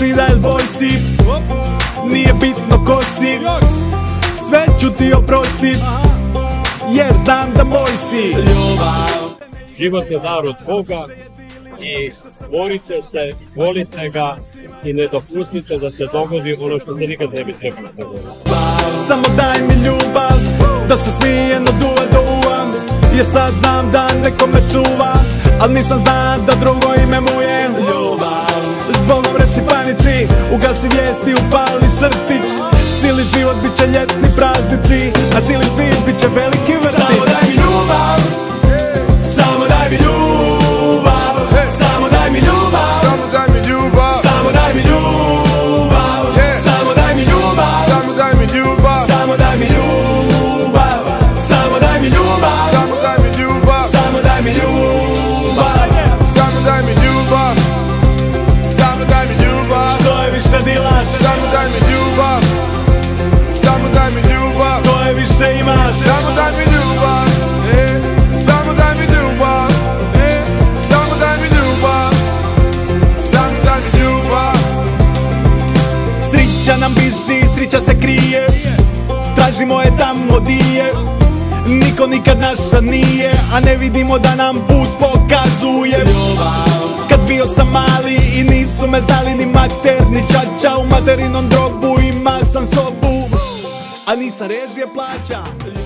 svira il boj si, nije bitno ko si, sve ću ti oprostit, jer znam da moj si. Ljubav. Život je dar od Boga i borite se, volite ga i ne dopustite da se dogodi ono što se nikad ne bi trebalo dogoditi. Samo daj mi ljubav, da se smijem od uva do uva, jer sad znam da neko me čuva, al nisam znam da drugo ime mu je ljubav. Zbogom reci panici, ugasi vijesti, upali crtić, cijeli život bit će ljetni praznici, a cijeli svijet bit će veliki vrtić. Samo daj mi ljubav, samo daj mi ljubav, samo daj mi ljubav, samo daj mi ljubav, samo daj mi ljubav, samo daj mi ljubav, samo daj mi ljubav, samo daj mi ljubav, samo daj mi ljubav, samo daj mi ljubav, samo daj mi ljubav, samo daj mi ljubav, samo daj mi ljubav. Što je više dilaš? Samo daj mi ljubav, samo daj mi ljubav. To je više imaš? Samo daj mi ljubav, samo daj mi ljubav, samo daj mi ljubav, samo daj mi ljubav. Srića nam biži, srića se krije, tražimo je tamo di je, niko nikad naša nije, a ne vidimo da nam put pokazuje ljubav. Kad bio sam mali i nisu me znali ni mater ni čača, u materinom grobu ima sam sobu, a nisam režije plaća.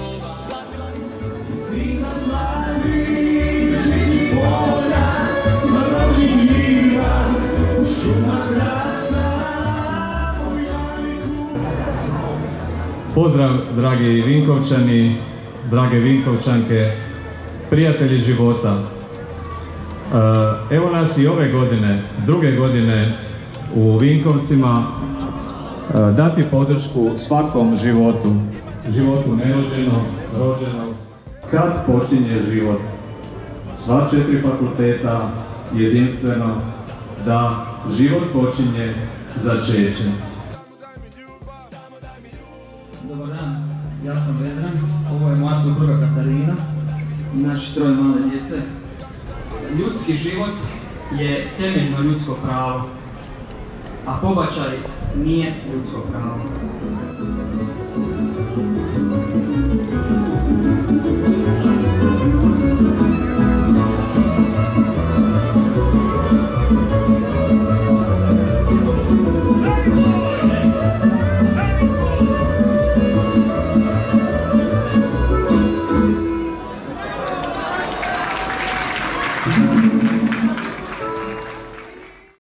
Pozdrav dragi Vinkovčani, drage Vinkovčanke, prijatelji života. Evo nas i ove godine, druge godine u Vinkovcima, dati podršku svakom životu. Životu nerođenog, rođenog, kad počinje život. Sva 4 fakulteta jedinstveno da život počinje začećem. Dobar dan, ja sam Vedran, ovo je moja supruga Katarina i naši 3 male djece. Ljudski život je temeljno ljudsko pravo, a pobačaj nije ljudsko pravo.